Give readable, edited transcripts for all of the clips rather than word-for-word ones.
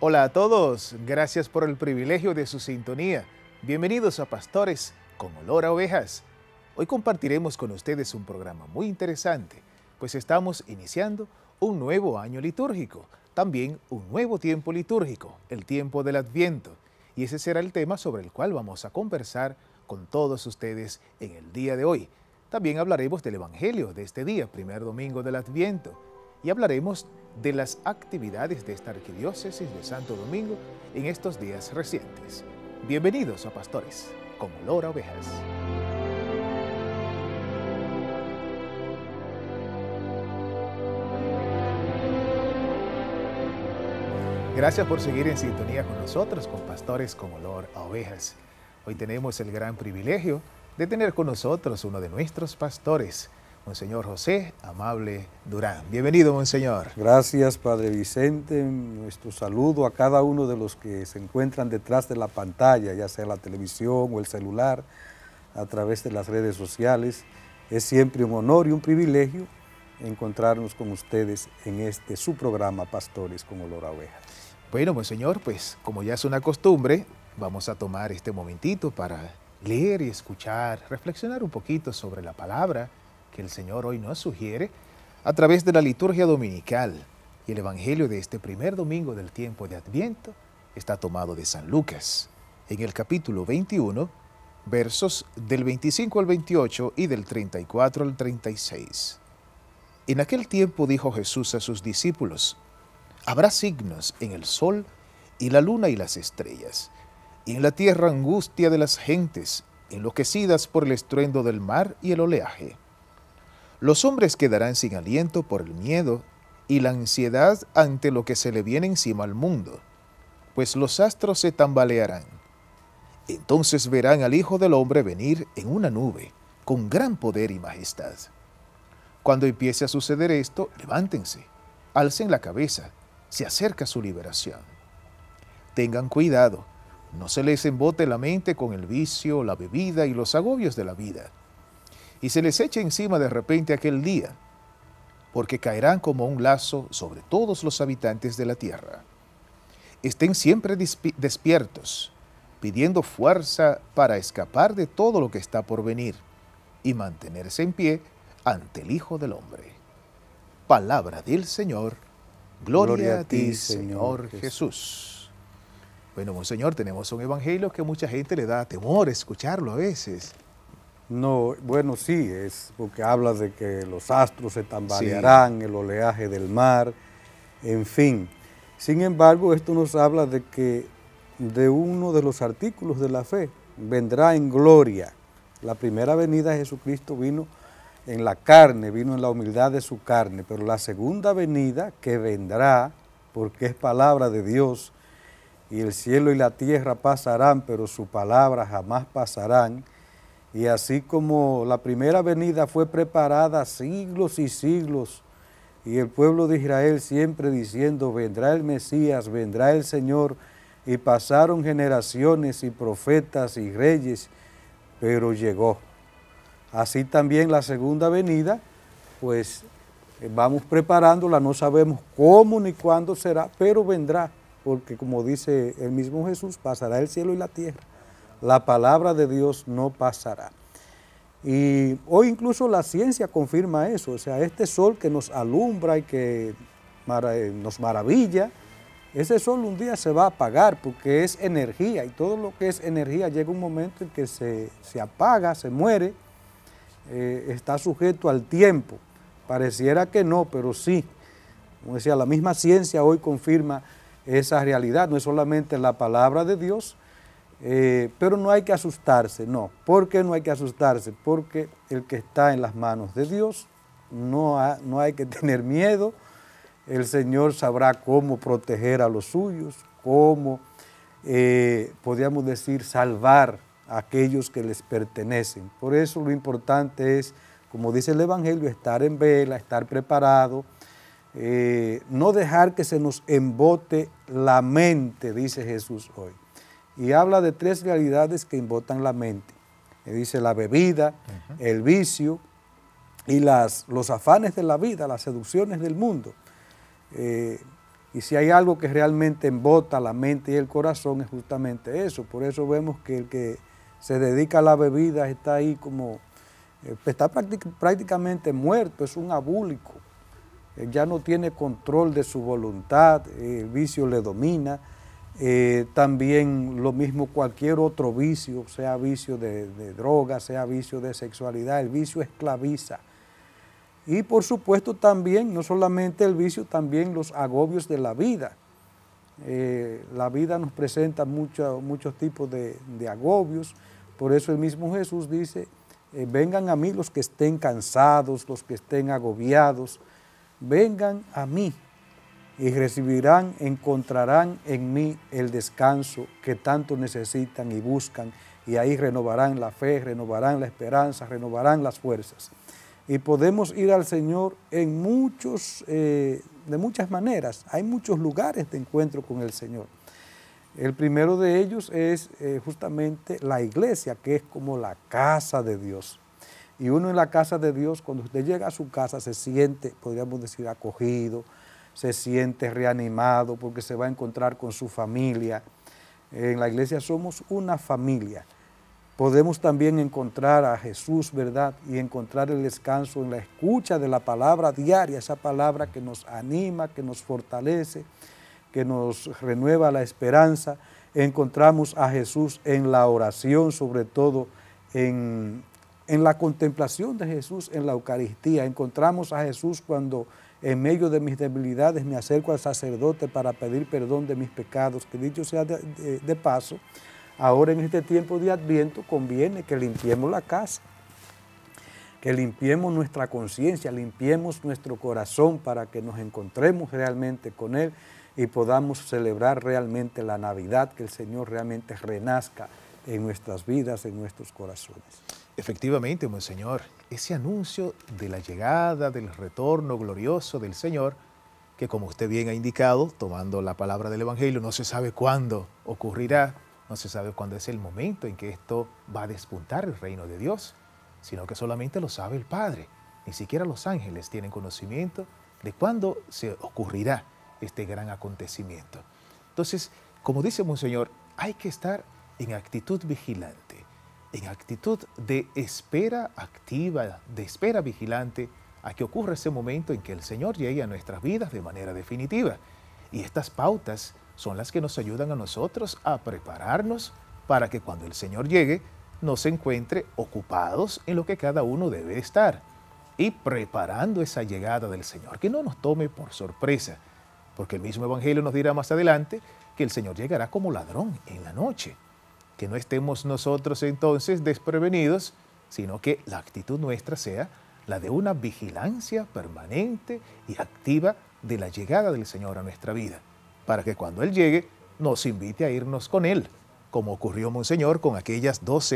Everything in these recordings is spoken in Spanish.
Hola a todos, gracias por el privilegio de su sintonía. Bienvenidos a Pastores con Olor a Ovejas. Hoy compartiremos con ustedes un programa muy interesante, pues estamos iniciando un nuevo año litúrgico, también un nuevo tiempo litúrgico, el tiempo del Adviento, y ese será el tema sobre el cual vamos a conversar con todos ustedes en el día de hoy. También hablaremos del Evangelio de este día, primer domingo del Adviento, y hablaremos de las actividades de esta arquidiócesis de Santo Domingo en estos días recientes. Bienvenidos a Pastores con Olor a Ovejas. Gracias por seguir en sintonía con nosotros, con Pastores con Olor a Ovejas. Hoy tenemos el gran privilegio de tener con nosotros uno de nuestros pastores, Monseñor José Amable Durán. Bienvenido, Monseñor. Gracias, Padre Vicente. Nuestro saludo a cada uno de los que se encuentran detrás de la pantalla, ya sea la televisión o el celular, a través de las redes sociales. Es siempre un honor y un privilegio encontrarnos con ustedes en su programa Pastores con Olor a Ovejas. Bueno, Monseñor, pues como ya es una costumbre, vamos a tomar este momentito para leer y escuchar, reflexionar un poquito sobre la palabra que el Señor hoy nos sugiere a través de la liturgia dominical. Y el Evangelio de este primer domingo del tiempo de Adviento está tomado de San Lucas, en el capítulo 21, versos del 25 al 28 y del 34 al 36. En aquel tiempo dijo Jesús a sus discípulos: habrá signos en el sol y la luna y las estrellas, y en la tierra angustia de las gentes, enloquecidas por el estruendo del mar y el oleaje. Los hombres quedarán sin aliento por el miedo y la ansiedad ante lo que se le viene encima al mundo, pues los astros se tambalearán. Entonces verán al Hijo del Hombre venir en una nube, con gran poder y majestad. Cuando empiece a suceder esto, levántense, alcen la cabeza, se acerca su liberación. Tengan cuidado, no se les embote la mente con el vicio, la bebida y los agobios de la vida, y se les eche encima de repente aquel día, porque caerán como un lazo sobre todos los habitantes de la tierra. Estén siempre despiertos, pidiendo fuerza para escapar de todo lo que está por venir y mantenerse en pie ante el Hijo del Hombre. Palabra del Señor. Gloria a ti, Señor Jesús. Bueno, Monseñor, tenemos un evangelio que a mucha gente le da temor escucharlo a veces. No, bueno, sí, es porque habla de que los astros se tambalearán, sí, el oleaje del mar, en fin. Sin embargo, esto nos habla de que de uno de los artículos de la fe, vendrá en gloria. La primera venida de Jesucristo vino en la carne, vino en la humildad de su carne, pero la segunda venida que vendrá, porque es palabra de Dios, y el cielo y la tierra pasarán, pero su palabra jamás pasarán. Y así como la primera venida fue preparada siglos y siglos, y el pueblo de Israel siempre diciendo, vendrá el Mesías, vendrá el Señor, y pasaron generaciones y profetas y reyes, pero llegó. Así también la segunda venida, pues vamos preparándola, no sabemos cómo ni cuándo será, pero vendrá, porque como dice el mismo Jesús, pasará el cielo y la tierra. La palabra de Dios no pasará. Y hoy incluso la ciencia confirma eso, o sea, este sol que nos alumbra y que nos maravilla, ese sol un día se va a apagar porque es energía, y todo lo que es energía llega un momento en que se apaga, se muere, está sujeto al tiempo. Pareciera que no, pero sí. Como decía, la misma ciencia hoy confirma esa realidad, no es solamente la palabra de Dios, pero no hay que asustarse, no. ¿Por qué no hay que asustarse? Porque el que está en las manos de Dios, no hay que tener miedo. El Señor sabrá cómo proteger a los suyos, cómo, podríamos decir, salvar a aquellos que les pertenecen. Por eso lo importante es, como dice el Evangelio, estar en vela, estar preparado, no dejar que se nos embote la mente, dice Jesús hoy. Y habla de tres realidades que embotan la mente. Dice la bebida, el vicio y los afanes de la vida, las seducciones del mundo. Y si hay algo que realmente embota la mente y el corazón es justamente eso. Por eso vemos que el que se dedica a la bebida está ahí como, está prácticamente muerto, es un abúlico. Ya no tiene control de su voluntad, el vicio le domina. También lo mismo cualquier otro vicio, sea vicio de droga, sea vicio de sexualidad, el vicio esclaviza. Y por supuesto también, no solamente el vicio, también los agobios de la vida. La vida nos presenta muchos tipos de agobios, por eso el mismo Jesús dice, vengan a mí los que estén cansados, los que estén agobiados, vengan a mí y recibirán, encontrarán en mí el descanso que tanto necesitan y buscan, y ahí renovarán la fe, renovarán la esperanza, renovarán las fuerzas. Y podemos ir al Señor en de muchas maneras. Hay muchos lugares de encuentro con el Señor. El primero de ellos es justamente la iglesia, que es como la casa de Dios. Y uno en la casa de Dios, cuando usted llega a su casa, se siente, podríamos decir, acogido, se siente reanimado porque se va a encontrar con su familia. En la iglesia somos una familia. Podemos también encontrar a Jesús, ¿verdad? Y encontrar el descanso en la escucha de la palabra diaria, esa palabra que nos anima, que nos fortalece, que nos renueva la esperanza. Encontramos a Jesús en la oración, sobre todo en la contemplación de Jesús en la Eucaristía. Encontramos a Jesús cuando en medio de mis debilidades me acerco al sacerdote para pedir perdón de mis pecados, que dicho sea de paso, ahora en este tiempo de Adviento conviene que limpiemos la casa, que limpiemos nuestra conciencia, limpiemos nuestro corazón para que nos encontremos realmente con Él y podamos celebrar realmente la Navidad, que el Señor realmente renazca en nuestras vidas, en nuestros corazones. Efectivamente, Monseñor, ese anuncio de la llegada, del retorno glorioso del Señor, que como usted bien ha indicado, tomando la palabra del Evangelio, no se sabe cuándo ocurrirá, no se sabe cuándo es el momento en que esto va a despuntar el reino de Dios, sino que solamente lo sabe el Padre. Ni siquiera los ángeles tienen conocimiento de cuándo se ocurrirá este gran acontecimiento. Entonces, como dice Monseñor, hay que estar en actitud vigilante, en actitud de espera activa, de espera vigilante, a que ocurra ese momento en que el Señor llegue a nuestras vidas de manera definitiva. Y estas pautas son las que nos ayudan a nosotros a prepararnos para que cuando el Señor llegue, nos encuentre ocupados en lo que cada uno debe estar y preparando esa llegada del Señor, que no nos tome por sorpresa, porque el mismo Evangelio nos dirá más adelante que el Señor llegará como ladrón en la noche. Que no estemos nosotros entonces desprevenidos, sino que la actitud nuestra sea la de una vigilancia permanente y activa de la llegada del Señor a nuestra vida, para que cuando Él llegue nos invite a irnos con Él, como ocurrió, Monseñor, con aquellas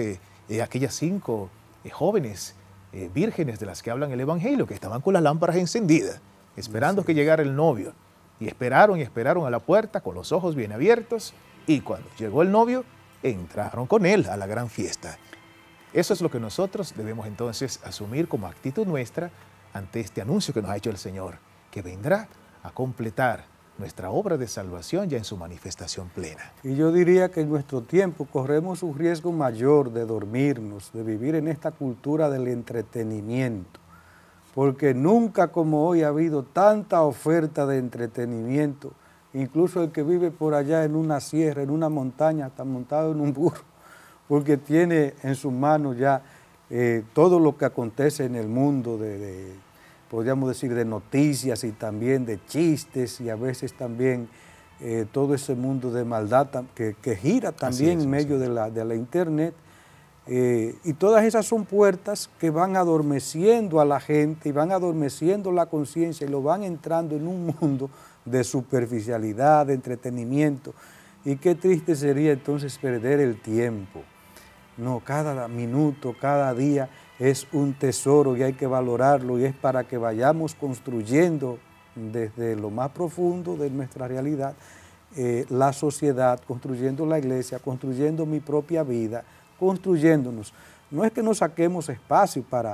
5 jóvenes vírgenes de las que hablan el Evangelio, que estaban con las lámparas encendidas, esperando que llegara el novio, y esperaron a la puerta con los ojos bien abiertos, y cuando llegó el novio, entraron con Él a la gran fiesta. Eso es lo que nosotros debemos entonces asumir como actitud nuestra ante este anuncio que nos ha hecho el Señor, que vendrá a completar nuestra obra de salvación ya en su manifestación plena. Y yo diría que en nuestro tiempo corremos un riesgo mayor de dormirnos, de vivir en esta cultura del entretenimiento, porque nunca como hoy ha habido tanta oferta de entretenimiento. Incluso el que vive por allá en una sierra, en una montaña, está montado en un burro, porque tiene en sus manos ya todo lo que acontece en el mundo, podríamos decir, de noticias y también de chistes, y a veces también todo ese mundo de maldad que gira también en medio de la internet. Y todas esas son puertas que van adormeciendo a la gente y van adormeciendo la conciencia y lo van entrando en un mundo de superficialidad, de entretenimiento. Y qué triste sería entonces perder el tiempo. No, cada minuto, cada día es un tesoro y hay que valorarlo, y es para que vayamos construyendo desde lo más profundo de nuestra realidad la sociedad, construyendo la iglesia, construyendo mi propia vida, construyéndonos. No es que nos saquemos espacio para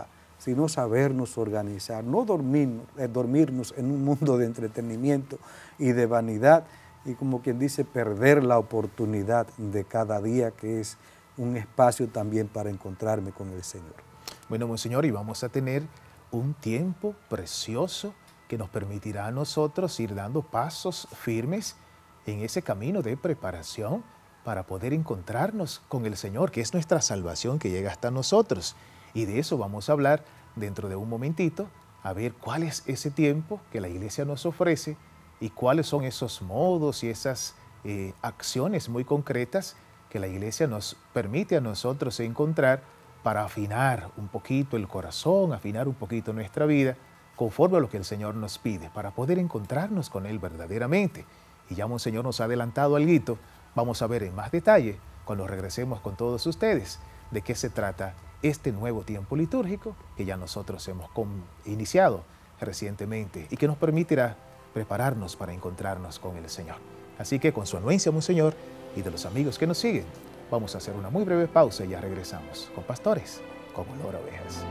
sino sabernos organizar, no dormirnos en un mundo de entretenimiento y de vanidad, y como quien dice, perder la oportunidad de cada día, que es un espacio también para encontrarme con el Señor. Bueno, Monseñor, y vamos a tener un tiempo precioso que nos permitirá a nosotros ir dando pasos firmes en ese camino de preparación para poder encontrarnos con el Señor, que es nuestra salvación que llega hasta nosotros. Y de eso vamos a hablar dentro de un momentito, a ver cuál es ese tiempo que la Iglesia nos ofrece y cuáles son esos modos y esas acciones muy concretas que la Iglesia nos permite a nosotros encontrar para afinar un poquito el corazón, afinar un poquito nuestra vida, conforme a lo que el Señor nos pide, para poder encontrarnos con Él verdaderamente. Y ya Monseñor nos ha adelantado algo, vamos a ver en más detalle, cuando regresemos con todos ustedes, de qué se trata este nuevo tiempo litúrgico que ya nosotros hemos iniciado recientemente y que nos permitirá prepararnos para encontrarnos con el Señor. Así que con su anuencia, Monseñor, y de los amigos que nos siguen, vamos a hacer una muy breve pausa y ya regresamos con Pastores con Olor a Ovejas.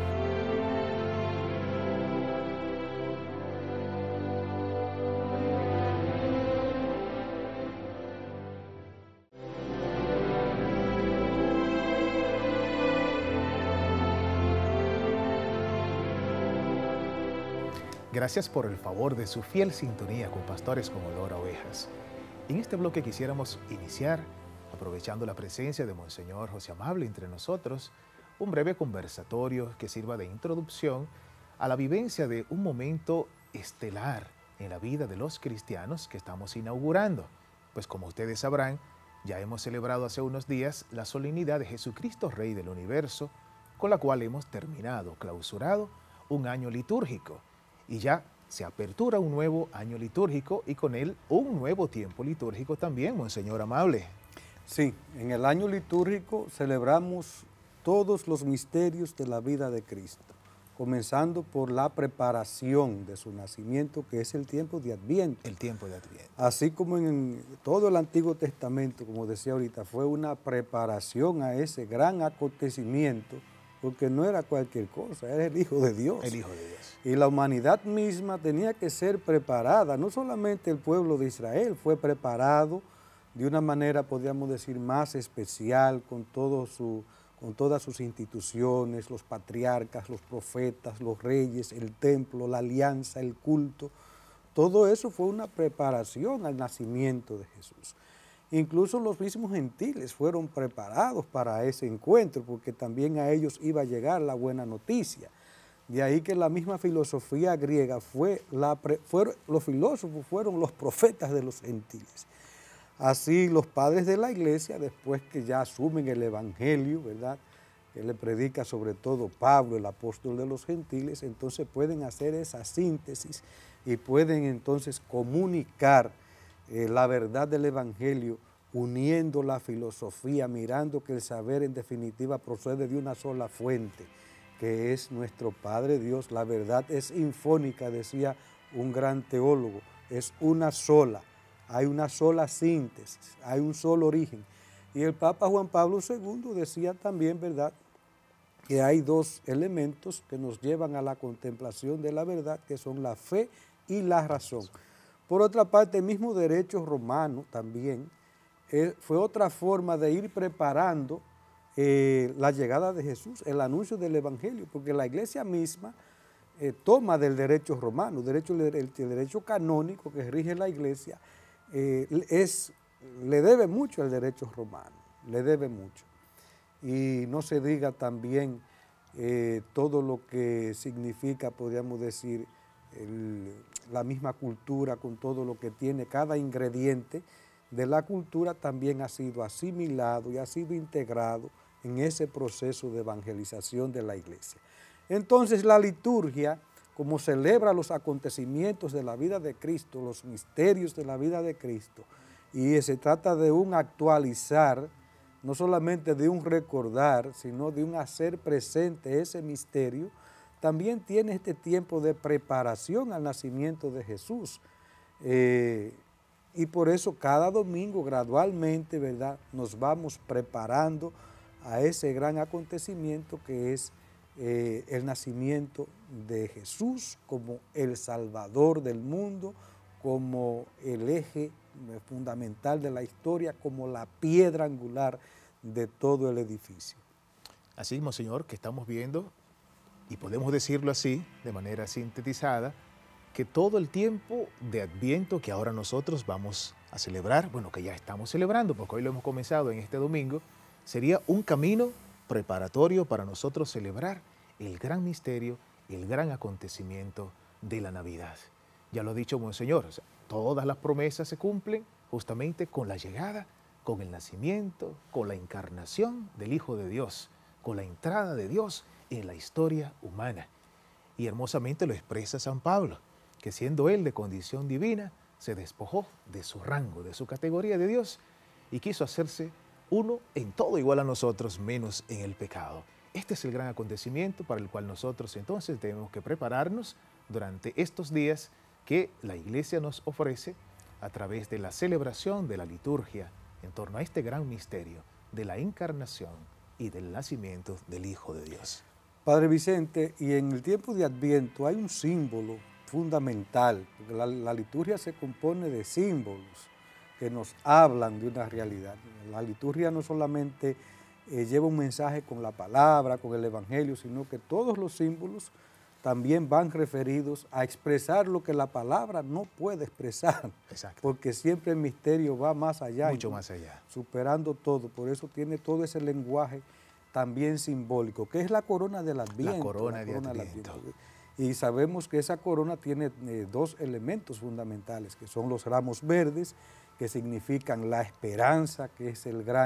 Gracias por el favor de su fiel sintonía con Pastores con Olor a Ovejas. En este bloque quisiéramos iniciar, aprovechando la presencia de Monseñor José Amable entre nosotros, un breve conversatorio que sirva de introducción a la vivencia de un momento estelar en la vida de los cristianos que estamos inaugurando. Pues como ustedes sabrán, ya hemos celebrado hace unos días la solemnidad de Jesucristo Rey del Universo, con la cual hemos clausurado un año litúrgico. Y ya se apertura un nuevo año litúrgico y con él un nuevo tiempo litúrgico también, Monseñor Amable. Sí, en el año litúrgico celebramos todos los misterios de la vida de Cristo, comenzando por la preparación de su nacimiento, que es el tiempo de Adviento. El tiempo de Adviento. Así como en todo el Antiguo Testamento, como decía ahorita, fue una preparación a ese gran acontecimiento, porque no era cualquier cosa, era el Hijo de Dios. El Hijo de Dios. Y la humanidad misma tenía que ser preparada, no solamente el pueblo de Israel fue preparado de una manera, podríamos decir, más especial, con todas sus instituciones, los patriarcas, los profetas, los reyes, el templo, la alianza, el culto. Todo eso fue una preparación al nacimiento de Jesús. Incluso los mismos gentiles fueron preparados para ese encuentro, porque también a ellos iba a llegar la buena noticia. De ahí que la misma filosofía griega los filósofos fueron los profetas de los gentiles. Así los padres de la iglesia, después que ya asumen el evangelio, ¿verdad?, que le predica sobre todo Pablo, el apóstol de los gentiles, entonces pueden hacer esa síntesis y pueden entonces comunicar la verdad del evangelio, uniendo la filosofía, mirando que el saber en definitiva procede de una sola fuente, que es nuestro Padre Dios. La verdad es infónica, decía un gran teólogo, es una sola, hay una sola síntesis, hay un solo origen. Y el Papa Juan Pablo II decía también, ¿verdad?, que hay dos elementos que nos llevan a la contemplación de la verdad, que son la fe y la razón. Por otra parte, el mismo derecho romano también fue otra forma de ir preparando la llegada de Jesús, el anuncio del evangelio, porque la iglesia misma toma del derecho romano, el derecho canónico que rige la iglesia, le debe mucho al derecho romano, le debe mucho. Y no se diga también todo lo que significa, podríamos decir, la misma cultura, con todo lo que tiene cada ingrediente de la cultura, también ha sido asimilado y ha sido integrado en ese proceso de evangelización de la iglesia. Entonces la liturgia, como celebra los acontecimientos de la vida de Cristo, los misterios de la vida de Cristo, y se trata de un actualizar, no solamente de un recordar, sino de un hacer presente ese misterio, también tiene este tiempo de preparación al nacimiento de Jesús. Y por eso cada domingo gradualmente, ¿verdad?, nos vamos preparando a ese gran acontecimiento que es el nacimiento de Jesús como el Salvador del mundo, como el eje fundamental de la historia, como la piedra angular de todo el edificio. Así, Monseñor, que estamos viendo, y podemos decirlo así, de manera sintetizada, que todo el tiempo de Adviento que ahora nosotros vamos a celebrar, bueno, que ya estamos celebrando, porque hoy lo hemos comenzado en este domingo, sería un camino preparatorio para nosotros celebrar el gran misterio, el gran acontecimiento de la Navidad. Ya lo ha dicho Monseñor, o sea, todas las promesas se cumplen justamente con la llegada, con el nacimiento, con la encarnación del Hijo de Dios, con la entrada de Dios en la historia humana. Y hermosamente lo expresa San Pablo, que siendo él de condición divina, se despojó de su rango, de su categoría de Dios, y quiso hacerse uno en todo igual a nosotros, menos en el pecado. Este es el gran acontecimiento para el cual nosotros entonces tenemos que prepararnos durante estos días que la Iglesia nos ofrece a través de la celebración de la liturgia en torno a este gran misterio de la encarnación y del nacimiento del Hijo de Dios. Padre Vicente, y en el tiempo de Adviento hay un símbolo fundamental, porque la liturgia se compone de símbolos que nos hablan de una realidad. La liturgia no solamente lleva un mensaje con la palabra, con el Evangelio, sino que todos los símbolos también van referidos a expresar lo que la palabra no puede expresar. Exacto. Porque siempre el misterio va más allá. Mucho más allá. Superando todo, por eso tiene todo ese lenguaje también simbólico, que es la corona del Adviento. La corona de Adviento. Y sabemos que esa corona tiene dos elementos fundamentales, que son los ramos verdes, que significan la esperanza, que es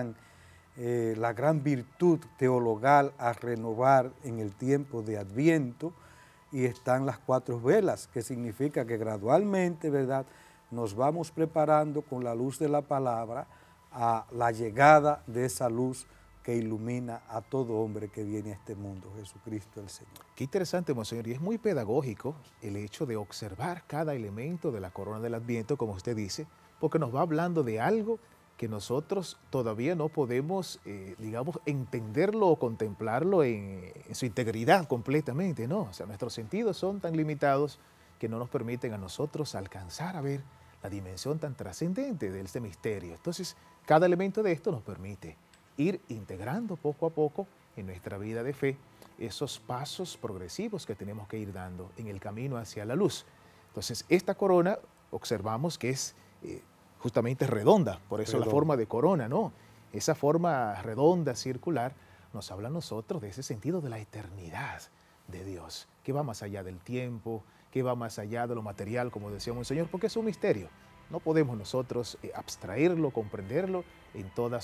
la gran virtud teologal a renovar en el tiempo de Adviento, y están las 4 velas, que significa que gradualmente, ¿verdad?, nos vamos preparando con la luz de la palabra a la llegada de esa luz que ilumina a todo hombre que viene a este mundo, Jesucristo el Señor. Qué interesante, Monseñor, y es muy pedagógico el hecho de observar cada elemento de la corona del Adviento, como usted dice, porque nos va hablando de algo que nosotros todavía no podemos, digamos, entenderlo o contemplarlo en su integridad completamente, ¿no? O sea, nuestros sentidos son tan limitados que no nos permiten a nosotros alcanzar a ver la dimensión tan trascendente de este misterio. Entonces, cada elemento de esto nos permite ir integrando poco a poco en nuestra vida de fe esos pasos progresivos que tenemos que ir dando en el camino hacia la luz. Entonces, esta corona observamos que es justamente redonda, por eso la forma de corona, ¿no? Esa forma redonda, circular, nos habla a nosotros de ese sentido de la eternidad de Dios, que va más allá del tiempo, que va más allá de lo material, como decía Monseñor, porque es un misterio. No podemos nosotros abstraerlo, comprenderlo en todo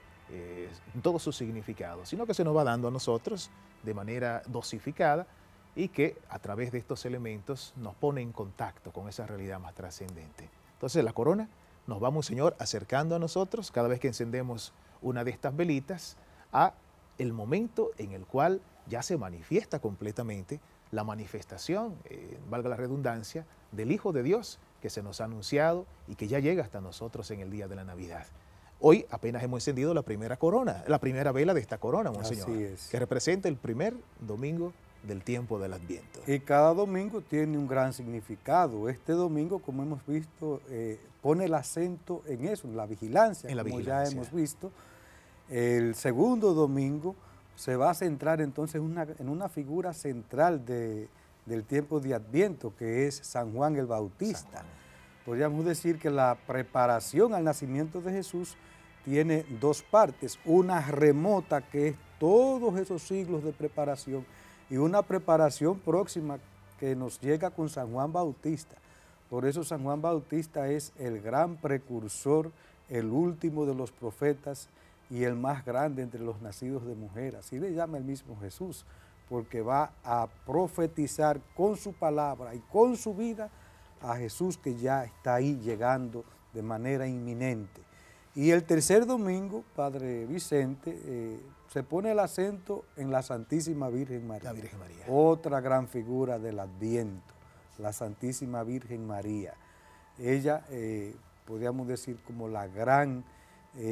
su significado, sino que se nos va dando a nosotros de manera dosificada y que a través de estos elementos nos pone en contacto con esa realidad más trascendente. Entonces la corona nos va, Monseñor, acercando a nosotros cada vez que encendemos una de estas velitas a el momento en el cual ya se manifiesta completamente la manifestación, valga la redundancia, del Hijo de Dios que se nos ha anunciado y que ya llega hasta nosotros en el día de la Navidad. Hoy apenas hemos encendido la primera corona, la primera vela de esta corona, Monseñor, que representa el primer domingo del tiempo del Adviento. Y cada domingo tiene un gran significado. Este domingo, como hemos visto, pone el acento en eso, en la vigilancia, como ya hemos visto. El segundo domingo se va a centrar entonces en una figura central del tiempo de Adviento, que es San Juan el Bautista. Podríamos decir que la preparación al nacimiento de Jesús tiene 2 partes, una remota, que es todos esos siglos de preparación, y una preparación próxima que nos llega con San Juan Bautista. Por eso San Juan Bautista es el gran precursor, el último de los profetas y el más grande entre los nacidos de mujer. Así le llama el mismo Jesús, porque va a profetizar con su palabra y con su vida a Jesús, que ya está ahí llegando de manera inminente. Y el tercer domingo, Padre Vicente, se pone el acento en la Santísima Virgen María. La Virgen María. Otra gran figura del Adviento, la Santísima Virgen María. Ella, podríamos decir, como la gran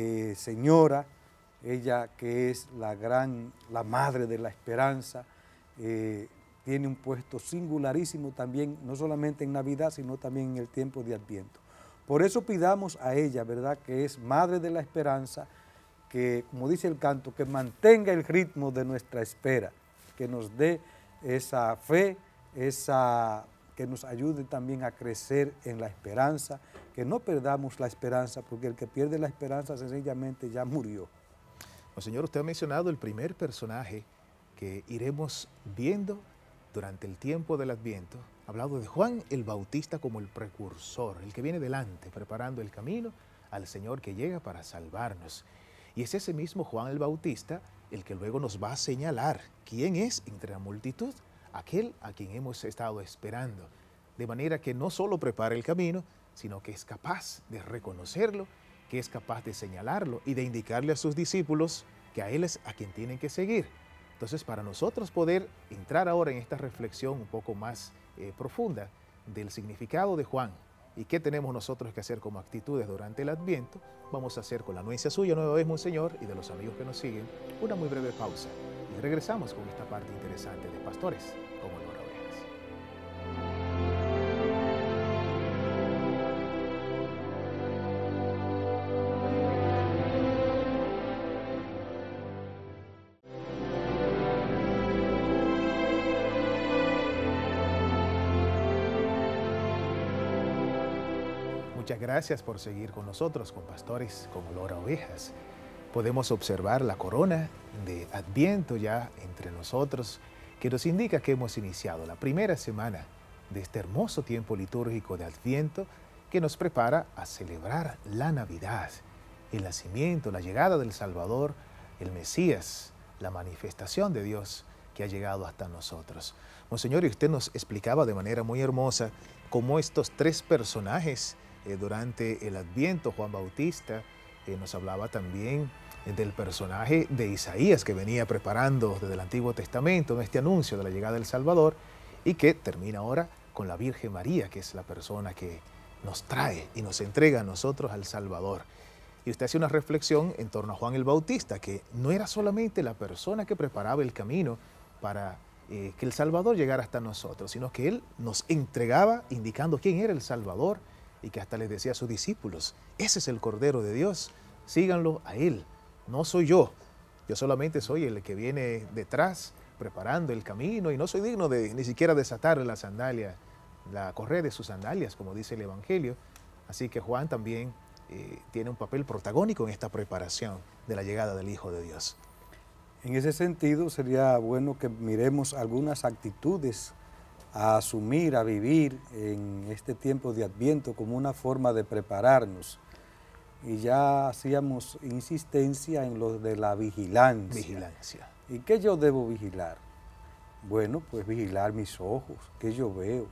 señora, ella que es la madre de la esperanza, tiene un puesto singularísimo también, no solamente en Navidad, sino también en el tiempo de Adviento. Por eso pidamos a ella, ¿verdad?, que es Madre de la Esperanza, que, como dice el canto, que mantenga el ritmo de nuestra espera, que nos dé esa fe, que nos ayude también a crecer en la esperanza, que no perdamos la esperanza, porque el que pierde la esperanza sencillamente ya murió. Monseñor, usted ha mencionado el primer personaje que iremos viendo durante el tiempo del Adviento. Ha hablado de Juan el Bautista como el precursor, el que viene delante, preparando el camino al Señor que llega para salvarnos. Y es ese mismo Juan el Bautista el que luego nos va a señalar quién es entre la multitud, aquel a quien hemos estado esperando. De manera que no solo prepara el camino, sino que es capaz de reconocerlo, que es capaz de señalarlo y de indicarle a sus discípulos que a Él es a quien tienen que seguir. Entonces, para nosotros poder entrar ahora en esta reflexión un poco más profunda del significado de Juan y qué tenemos nosotros que hacer como actitudes durante el Adviento, vamos a hacer con la anuencia suya nueva vez, Monseñor, y de los amigos que nos siguen, una muy breve pausa. Y regresamos con esta parte interesante de Pastores como Olor a Ovejas. Muchas gracias por seguir con nosotros, con Pastores con Olor a Ovejas. Podemos observar la corona de Adviento ya entre nosotros, que nos indica que hemos iniciado la primera semana de este hermoso tiempo litúrgico de Adviento que nos prepara a celebrar la Navidad, el nacimiento, la llegada del Salvador, el Mesías, la manifestación de Dios que ha llegado hasta nosotros. Monseñor, y usted nos explicaba de manera muy hermosa cómo estos tres personajes durante el Adviento, Juan Bautista, nos hablaba también del personaje de Isaías que venía preparando desde el Antiguo Testamento este anuncio de la llegada del Salvador y que termina ahora con la Virgen María, que es la persona que nos trae y nos entrega a nosotros al Salvador. Y usted hace una reflexión en torno a Juan el Bautista, que no era solamente la persona que preparaba el camino para que el Salvador llegara hasta nosotros, sino que él nos entregaba indicando quién era el Salvador y que hasta les decía a sus discípulos, ese es el Cordero de Dios, síganlo a él, no soy yo solamente soy el que viene detrás preparando el camino y no soy digno de ni siquiera desatarle la sandalia, la correa de sus sandalias, como dice el Evangelio. Así que Juan también tiene un papel protagónico en esta preparación de la llegada del Hijo de Dios. En ese sentido sería bueno que miremos algunas actitudes a asumir, a vivir en este tiempo de Adviento como una forma de prepararnos. Y ya hacíamos insistencia en lo de la vigilancia. ¿Y qué yo debo vigilar? Bueno, pues vigilar mis ojos, qué yo veo.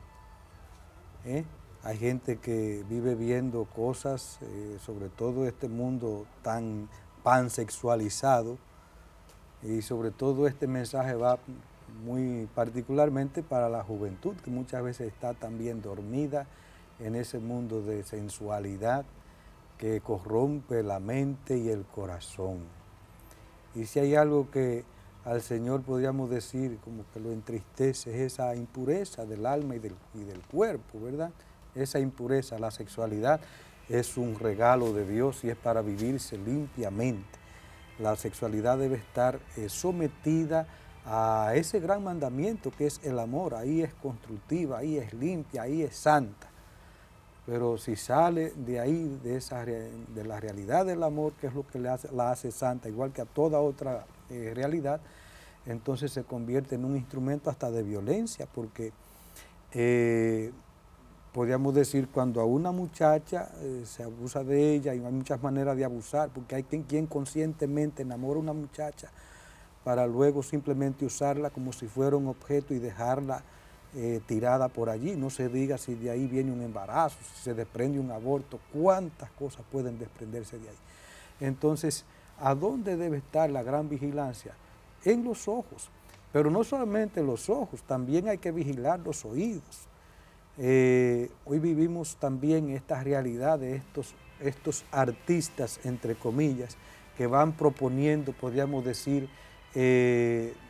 Hay gente que vive viendo cosas, sobre todo este mundo tan pansexualizado, y sobre todo este mensaje va muy particularmente para la juventud, que muchas veces está también dormida en ese mundo de sensualidad que corrompe la mente y el corazón. Y si hay algo que al Señor podríamos decir como que lo entristece, es esa impureza del alma y del cuerpo, ¿verdad? Esa impureza, la sexualidad es un regalo de Dios y es para vivirse limpiamente. La sexualidad debe estar sometida a ese gran mandamiento que es el amor. Ahí es constructiva, ahí es limpia, ahí es santa. Pero si sale de ahí, de la realidad del amor, que es lo que la hace santa, igual que a toda otra realidad, entonces se convierte en un instrumento hasta de violencia, porque podríamos decir, cuando a una muchacha se abusa de ella, y hay muchas maneras de abusar, porque hay quien conscientemente enamora a una muchacha para luego simplemente usarla como si fuera un objeto y dejarla tirada por allí. No se diga si de ahí viene un embarazo, si se desprende un aborto, cuántas cosas pueden desprenderse de ahí. Entonces, ¿a dónde debe estar la gran vigilancia? En los ojos, pero no solamente los ojos, también hay que vigilar los oídos. Hoy vivimos también esta realidad de estos artistas, entre comillas, que van proponiendo, podríamos decir,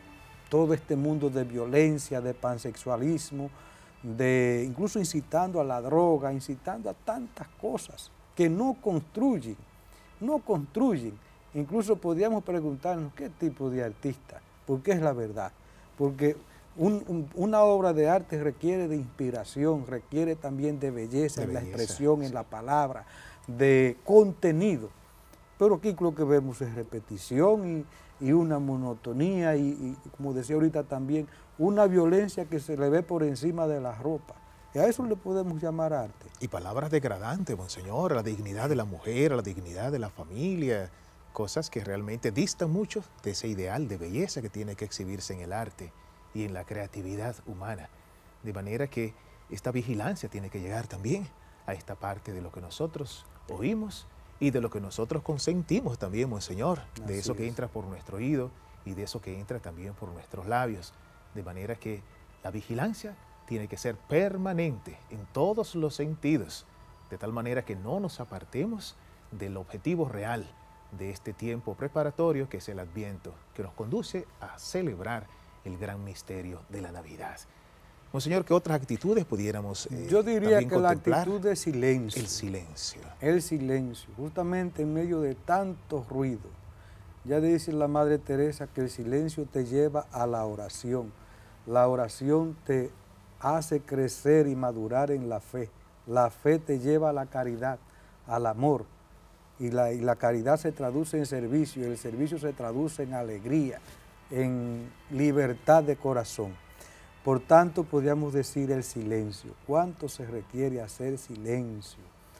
todo este mundo de violencia, de pansexualismo, incluso incitando a la droga, incitando a tantas cosas que no construyen, no construyen. Incluso podríamos preguntarnos qué tipo de artista, porque es la verdad, porque una obra de arte requiere de inspiración, requiere también de belleza en la expresión, en la palabra, de contenido. Pero aquí lo que vemos es repetición y una monotonía y, como decía ahorita también, una violencia que se le ve por encima de la ropa. Y a eso le podemos llamar arte. Y palabras degradantes, monseñor, a la dignidad de la mujer, a la dignidad de la familia, cosas que realmente distan mucho de ese ideal de belleza que tiene que exhibirse en el arte y en la creatividad humana. De manera que esta vigilancia tiene que llegar también a esta parte de lo que nosotros oímos y de lo que nosotros consentimos también, monseñor, de eso que entra por nuestro oído y de eso que entra también por nuestros labios. De manera que la vigilancia tiene que ser permanente en todos los sentidos, de tal manera que no nos apartemos del objetivo real de este tiempo preparatorio que es el Adviento, que nos conduce a celebrar el gran misterio de la Navidad. Monseñor, ¿qué otras actitudes pudiéramos Yo diría que la contemplar? actitud de silencio. El silencio. El silencio, justamente en medio de tanto ruido. Ya dice la Madre Teresa que el silencio te lleva a la oración. La oración te hace crecer y madurar en la fe. La fe te lleva a la caridad, al amor. Y la caridad se traduce en servicio, y el servicio se traduce en alegría, en libertad de corazón. Por tanto, podríamos decir el silencio. ¿Cuánto se requiere hacer silencio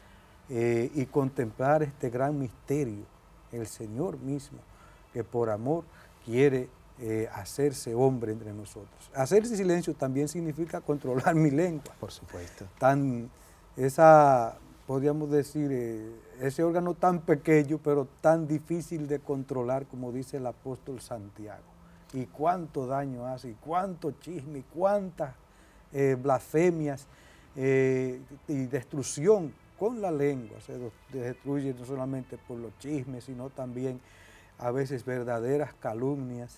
y contemplar este gran misterio? El Señor mismo, que por amor quiere hacerse hombre entre nosotros. Hacerse silencio también significa controlar mi lengua. Por supuesto. Podríamos decir, ese órgano tan pequeño, pero tan difícil de controlar, como dice el apóstol Santiago. Y cuánto daño hace, y cuánto chisme, y cuántas blasfemias y destrucción con la lengua. Se destruye no solamente por los chismes, sino también a veces verdaderas calumnias.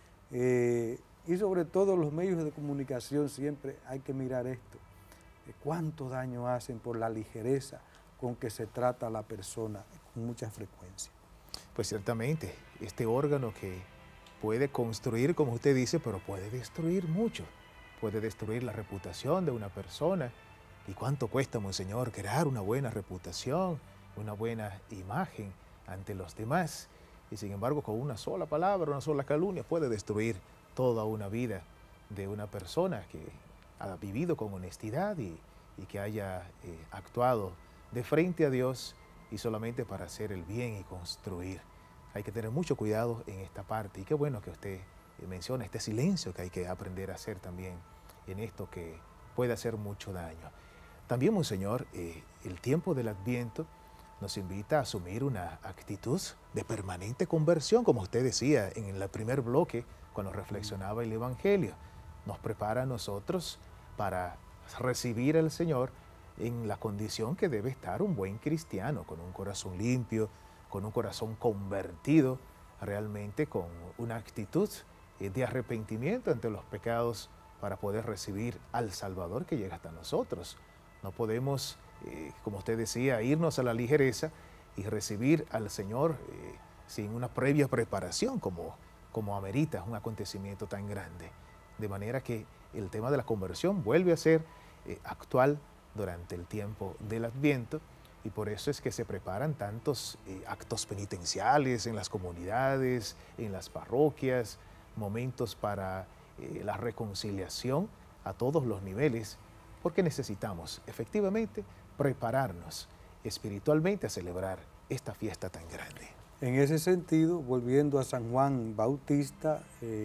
Y sobre todo los medios de comunicación siempre hay que mirar esto. Cuánto daño hacen por la ligereza con que se trata a la persona con mucha frecuencia. Pues ciertamente, este órgano que puede construir, como usted dice, pero puede destruir mucho. Puede destruir la reputación de una persona. ¿Y cuánto cuesta, monseñor, crear una buena reputación, una buena imagen ante los demás? Y sin embargo, con una sola palabra, una sola calumnia, puede destruir toda una vida de una persona que ha vivido con honestidad y que haya actuado de frente a Dios y solamente para hacer el bien y construir. Hay que tener mucho cuidado en esta parte. Y qué bueno que usted menciona este silencio que hay que aprender a hacer también en esto que puede hacer mucho daño. También, monseñor, el tiempo del Adviento nos invita a asumir una actitud de permanente conversión, como usted decía en el primer bloque, cuando reflexionaba el Evangelio. Nos prepara a nosotros para recibir al Señor en la condición que debe estar un buen cristiano, con un corazón limpio, con un corazón convertido, realmente con una actitud de arrepentimiento ante los pecados para poder recibir al Salvador que llega hasta nosotros. No podemos, como usted decía, irnos a la ligereza y recibir al Señor sin una previa preparación como amerita un acontecimiento tan grande. De manera que el tema de la conversión vuelve a ser actual durante el tiempo del Adviento y por eso es que se preparan tantos actos penitenciales en las comunidades, en las parroquias, momentos para la reconciliación a todos los niveles, porque necesitamos efectivamente prepararnos espiritualmente a celebrar esta fiesta tan grande. En ese sentido, volviendo a San Juan Bautista,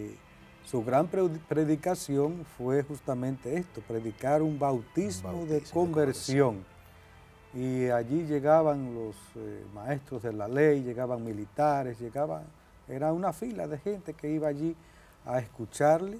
su gran predicación fue justamente esto, predicar un bautismo de conversión. Y allí llegaban los maestros de la ley, llegaban militares, era una fila de gente que iba allí a escucharle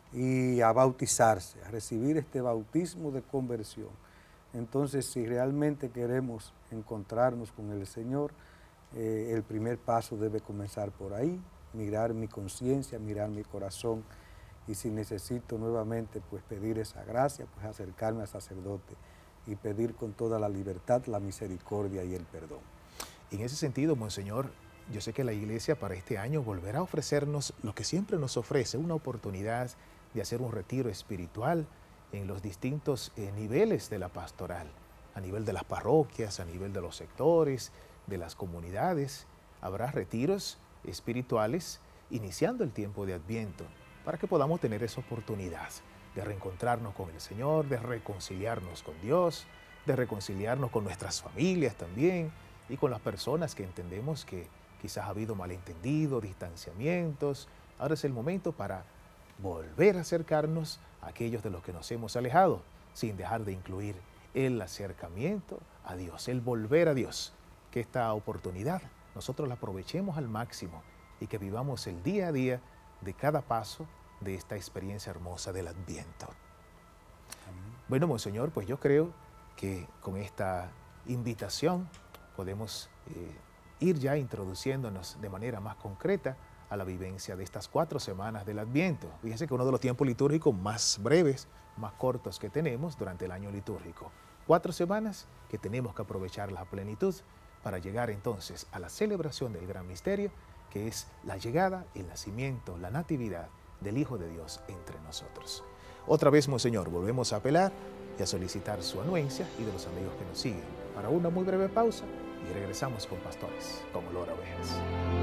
y a bautizarse, a recibir este bautismo de conversión. Entonces, si realmente queremos encontrarnos con el Señor, el primer paso debe comenzar por ahí, mirar mi conciencia, mirar mi corazón y si necesito nuevamente pues pedir esa gracia, pues acercarme al sacerdote y pedir con toda la libertad la misericordia y el perdón. En ese sentido, Monseñor, yo sé que la Iglesia para este año volverá a ofrecernos lo que siempre nos ofrece, una oportunidad de hacer un retiro espiritual en los distintos niveles de la pastoral, a nivel de las parroquias, a nivel de los sectores, de las comunidades. Habrá retiros espirituales iniciando el tiempo de Adviento para que podamos tener esa oportunidad de reencontrarnos con el Señor, de reconciliarnos con Dios, de reconciliarnos con nuestras familias también y con las personas que entendemos que quizás ha habido malentendido, distanciamientos. Ahora es el momento para volver a acercarnos a aquellos de los que nos hemos alejado, sin dejar de incluir el acercamiento a Dios, el volver a Dios. Que esta oportunidad nosotros la aprovechemos al máximo y que vivamos el día a día de cada paso de esta experiencia hermosa del Adviento. Bueno, Monseñor, pues yo creo que con esta invitación podemos ir ya introduciéndonos de manera más concreta a la vivencia de estas 4 semanas del Adviento. Fíjense que uno de los tiempos litúrgicos más breves, más cortos que tenemos durante el año litúrgico. 4 semanas que tenemos que aprovechar a plenitud para llegar entonces a la celebración del gran misterio, que es la llegada, el nacimiento, la natividad del Hijo de Dios entre nosotros. Otra vez, Monseñor, volvemos a apelar y a solicitar su anuencia y de los amigos que nos siguen. Para una muy breve pausa y regresamos con Pastores con Olor a Ovejas.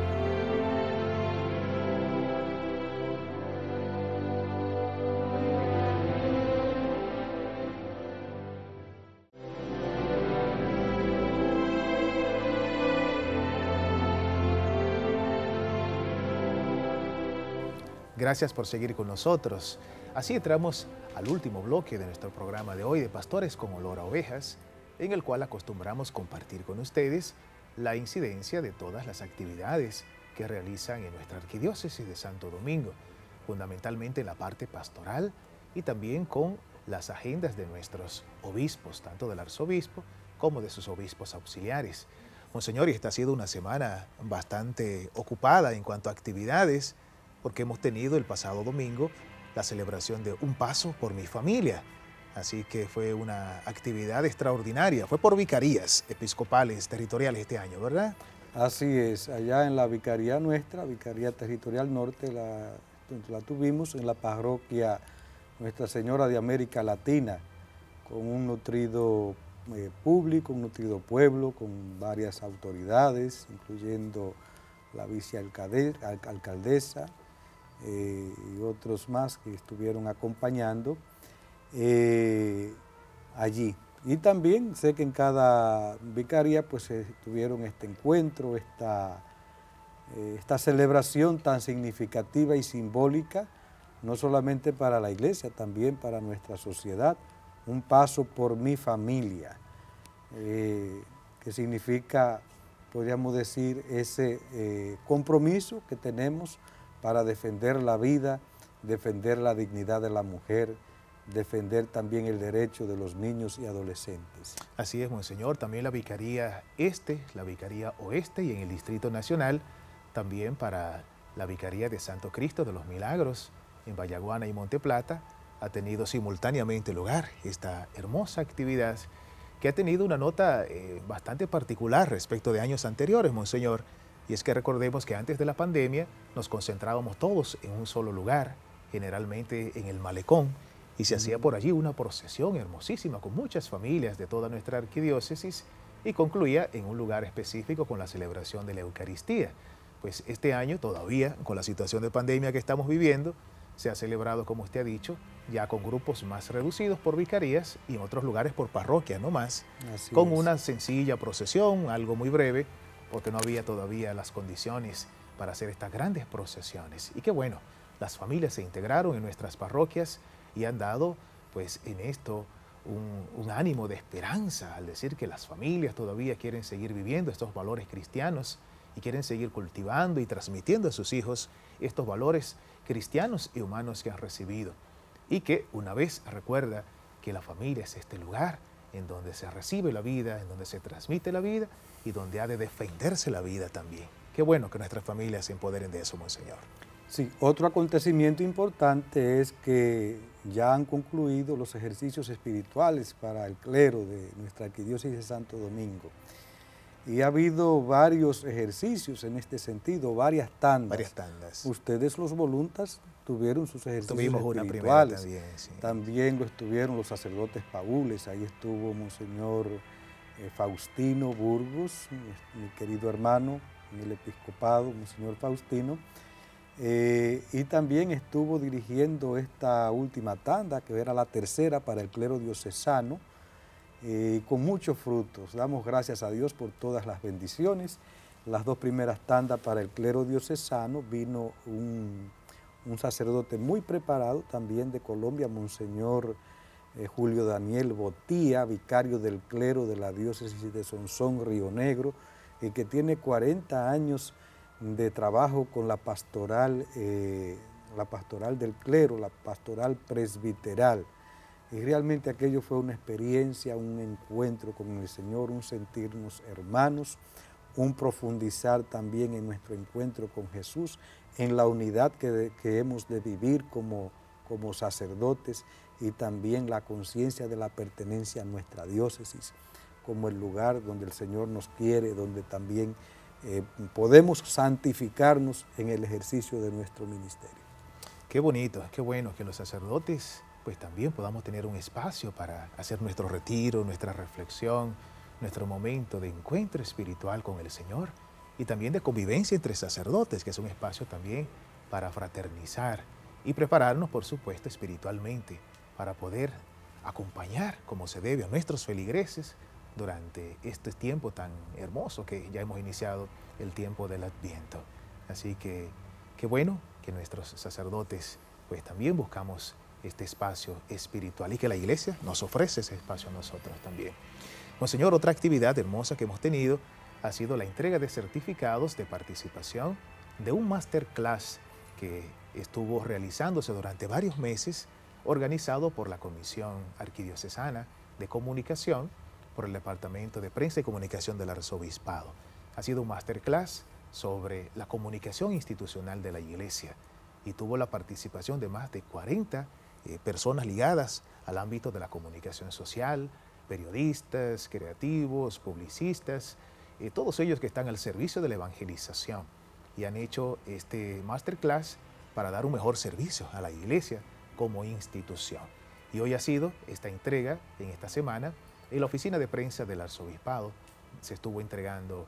Gracias por seguir con nosotros. Así entramos al último bloque de nuestro programa de hoy de Pastores con Olor a Ovejas, en el cual acostumbramos compartir con ustedes la incidencia de todas las actividades que realizan en nuestra arquidiócesis de Santo Domingo, fundamentalmente en la parte pastoral y también con las agendas de nuestros obispos, tanto del arzobispo como de sus obispos auxiliares. Monseñor, esta ha sido una semana bastante ocupada en cuanto a actividades, porque hemos tenido el pasado domingo la celebración de Un Paso por mi Familia. Así que fue una actividad extraordinaria. Fue por vicarías episcopales territoriales este año, ¿verdad? Así es. Allá en la vicaría nuestra, Vicaría Territorial Norte, la tuvimos en la parroquia Nuestra Señora de América Latina, con un nutrido público, un nutrido pueblo, con varias autoridades, incluyendo la vicealcaldesa, y otros más que estuvieron acompañando allí. Y también sé que en cada vicaría pues tuvieron este encuentro, esta celebración tan significativa y simbólica, no solamente para la iglesia, también para nuestra sociedad. Un paso por mi familia, que significa, podríamos decir, ese compromiso que tenemos para defender la vida, defender la dignidad de la mujer, defender también el derecho de los niños y adolescentes. Así es, Monseñor. También la Vicaría Este, la Vicaría Oeste y en el Distrito Nacional, también para la Vicaría de Santo Cristo de los Milagros en Vallaguana y Monte Plata, ha tenido simultáneamente lugar esta hermosa actividad que ha tenido una nota bastante particular respecto de años anteriores, Monseñor. Y es que recordemos que antes de la pandemia nos concentrábamos todos en un solo lugar, generalmente en el Malecón, y se hacía por allí una procesión hermosísima con muchas familias de toda nuestra arquidiócesis y concluía en un lugar específico con la celebración de la Eucaristía. Pues este año todavía, con la situación de pandemia que estamos viviendo, se ha celebrado, como usted ha dicho, ya con grupos más reducidos por vicarías y en otros lugares por parroquias, no más, con una sencilla procesión, algo muy breve, porque no había todavía las condiciones para hacer estas grandes procesiones. Y qué bueno, las familias se integraron en nuestras parroquias y han dado, pues, en esto un ánimo de esperanza al decir que las familias todavía quieren seguir viviendo estos valores cristianos y quieren seguir cultivando y transmitiendo a sus hijos estos valores cristianos y humanos que han recibido. Y que una vez recuerda que la familia es este lugar en donde se recibe la vida, en donde se transmite la vida y donde ha de defenderse la vida también. Qué bueno que nuestras familias se empoderen de eso, Monseñor. Sí, otro acontecimiento importante es que ya han concluido los ejercicios espirituales para el clero de nuestra Arquidiócesis de Santo Domingo. Y ha habido varios ejercicios en este sentido, varias tandas. Varias tandas. Ustedes los voluntas tuvieron sus ejercicios Tuvimos espirituales. una primera también, sí. También lo estuvieron los sacerdotes paules, ahí estuvo Monseñor Faustino Burgos, mi querido hermano en el episcopado, Monseñor Faustino, y también estuvo dirigiendo esta última tanda, que era la tercera para el clero diocesano, con muchos frutos. Damos gracias a Dios por todas las bendiciones. Las dos primeras tandas para el clero diocesano vino un sacerdote muy preparado también de Colombia, Monseñor Julio Daniel Botía, vicario del clero de la diócesis de Sonsón, Río Negro, y que tiene 40 años de trabajo con la pastoral del clero, la pastoral presbiteral. Y realmente aquello fue una experiencia, un encuentro con el Señor, un sentirnos hermanos, un profundizar también en nuestro encuentro con Jesús, en la unidad que hemos de vivir como sacerdotes, y también la conciencia de la pertenencia a nuestra diócesis como el lugar donde el Señor nos quiere, donde también podemos santificarnos en el ejercicio de nuestro ministerio. Qué bonito, qué bueno que los sacerdotes pues también podamos tener un espacio para hacer nuestro retiro, nuestra reflexión, nuestro momento de encuentro espiritual con el Señor y también de convivencia entre sacerdotes, que es un espacio también para fraternizar y prepararnos, por supuesto, espiritualmente para poder acompañar como se debe a nuestros feligreses durante este tiempo tan hermoso que ya hemos iniciado, el tiempo del Adviento. Así que qué bueno que nuestros sacerdotes pues también buscamos este espacio espiritual y que la Iglesia nos ofrece ese espacio a nosotros también. Monseñor, otra actividad hermosa que hemos tenido ha sido la entrega de certificados de participación de un masterclass que estuvo realizándose durante varios meses, organizado por la Comisión Arquidiocesana de Comunicación, por el Departamento de Prensa y Comunicación del Arzobispado. Ha sido un masterclass sobre la comunicación institucional de la Iglesia y tuvo la participación de más de 40 personas ligadas al ámbito de la comunicación social, periodistas, creativos, publicistas, todos ellos que están al servicio de la evangelización y han hecho este masterclass para dar un mejor servicio a la Iglesia como institución. Y hoy ha sido esta entrega en esta semana en la oficina de prensa del Arzobispado. Se estuvo entregando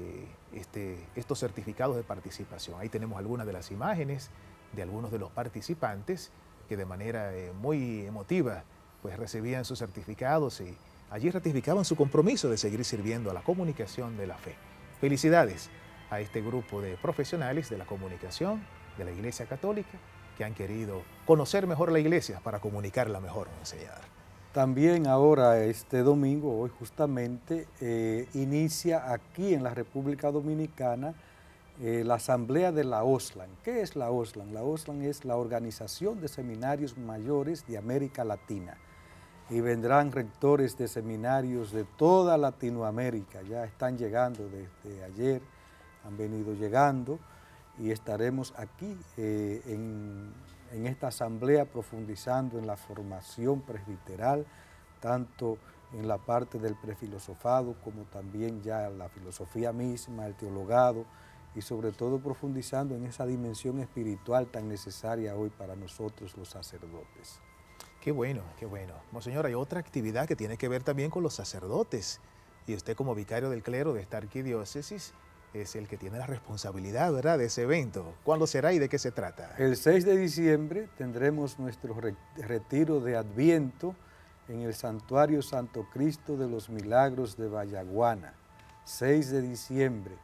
estos certificados de participación. Ahí tenemos algunas de las imágenes de algunos de los participantes que de manera muy emotiva pues recibían sus certificados y allí ratificaban su compromiso de seguir sirviendo a la comunicación de la fe. Felicidades a este grupo de profesionales de la comunicación de la Iglesia Católica que han querido conocer mejor la Iglesia para comunicarla mejor, Monseñor. También ahora, este domingo, hoy justamente, inicia aquí en la República Dominicana la Asamblea de la OSLAN. ¿Qué es la OSLAN? La OSLAN es la Organización de Seminarios Mayores de América Latina. Y vendrán rectores de seminarios de toda Latinoamérica. Ya están llegando desde ayer, han venido llegando y estaremos aquí en esta asamblea profundizando en la formación presbiteral, tanto en la parte del prefilosofado como también ya la filosofía misma, el teologado y sobre todo profundizando en esa dimensión espiritual tan necesaria hoy para nosotros los sacerdotes. Qué bueno, qué bueno. Monseñor, hay otra actividad que tiene que ver también con los sacerdotes y usted como vicario del clero de esta arquidiócesis es el que tiene la responsabilidad, ¿verdad?, de ese evento. ¿Cuándo será y de qué se trata? El 6 de diciembre tendremos nuestro retiro de Adviento en el Santuario Santo Cristo de los Milagros de Vallaguana. 6 de diciembre.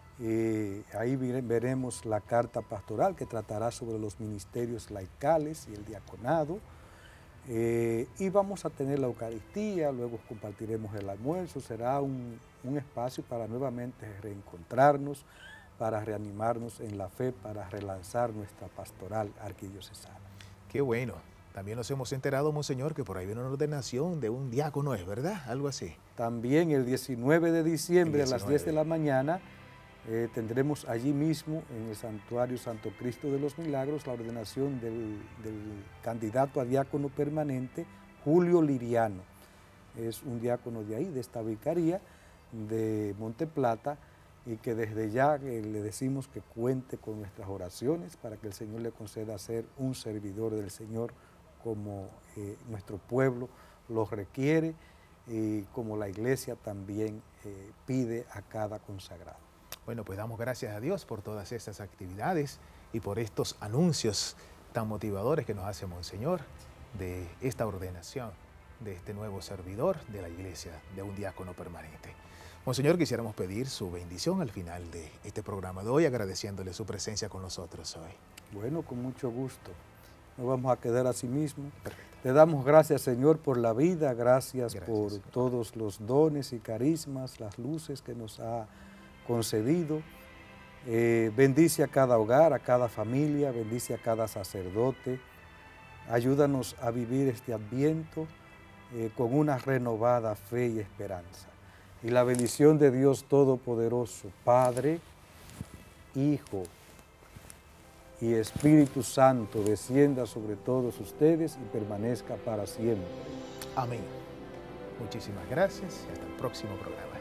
Ahí veremos la carta pastoral que tratará sobre los ministerios laicales y el diaconado. Y vamos a tener la Eucaristía, luego compartiremos el almuerzo, será un espacio para nuevamente reencontrarnos, para reanimarnos en la fe, para relanzar nuestra pastoral arquidiocesana. Qué bueno. También nos hemos enterado, Monseñor, que por ahí viene una ordenación de un diácono, ¿es verdad? Algo así. También el 19 de diciembre a las 10 de la mañana tendremos allí mismo, en el Santuario Santo Cristo de los Milagros, la ordenación del candidato a diácono permanente, Julio Liriano. Es un diácono de ahí, de esta vicaría de Monteplata, y que desde ya le decimos que cuente con nuestras oraciones para que el Señor le conceda ser un servidor del Señor como nuestro pueblo lo requiere y como la Iglesia también pide a cada consagrado. Bueno, pues damos gracias a Dios por todas estas actividades y por estos anuncios tan motivadores que nos hace Monseñor de esta ordenación de este nuevo servidor de la Iglesia, de un diácono permanente. Monseñor, quisiéramos pedir su bendición al final de este programa de hoy, agradeciéndole su presencia con nosotros hoy. Bueno, con mucho gusto. Nos vamos a quedar así mismo. Perfecto. Le damos gracias, Señor, por la vida, gracias por Señor. todos los dones y carismas, las luces que nos ha concedido. Bendice a cada hogar, a cada familia, bendice a cada sacerdote. Ayúdanos a vivir este Adviento con una renovada fe y esperanza. Y la bendición de Dios Todopoderoso, Padre, Hijo y Espíritu Santo descienda sobre todos ustedes y permanezca para siempre. Amén. Muchísimas gracias y hasta el próximo programa.